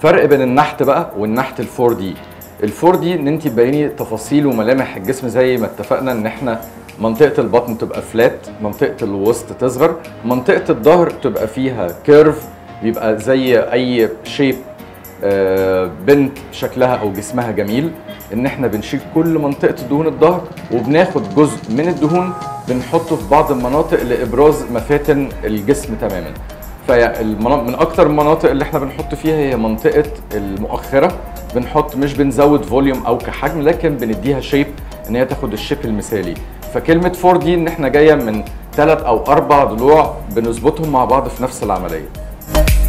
فرق بين النحت بقى والنحت ال 4 دي. ال 4 دي ان انت تبيني تفاصيل وملامح الجسم زي ما اتفقنا، ان احنا منطقه البطن تبقى فلات، منطقه الوسط تصغر، منطقه الظهر تبقى فيها كيرف، بيبقى زي اي شيب بنت شكلها او جسمها جميل. ان احنا بنشيل كل منطقه دهون الظهر وبناخد جزء من الدهون بنحطه في بعض المناطق لابراز مفاتن الجسم تماما. من اكتر المناطق اللي احنا بنحط فيها هي منطقه المؤخره، بنحط مش بنزود فوليوم او كحجم، لكن بنديها شيب ان هي تاخد الشيب المثالي. فكلمه 4 دي ان احنا جايه من 3 أو 4 ضلوع بنظبطهم مع بعض في نفس العمليه.